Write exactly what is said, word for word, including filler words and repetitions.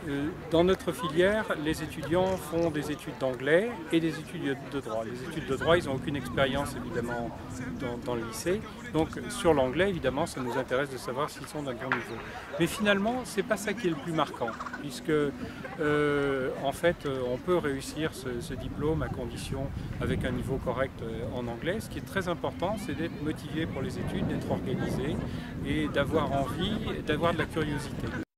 Euh, Dans notre filière, les étudiants font des études d'anglais et des études de droit. Les études de droit, ils n'ont aucune expérience évidemment dans, dans le lycée. Donc sur l'anglais, évidemment, ça nous intéresse de savoir s'ils sont d'un bon niveau. Mais finalement, c'est pas ça qui est le plus marquant, puisque euh, en fait, on peut réussir ce, ce diplôme à condition avec un niveau correct en anglais. Ce qui est très important, c'est d'être motivé pour les études, d'être organisé et d'avoir envie, d'avoir de la curiosité.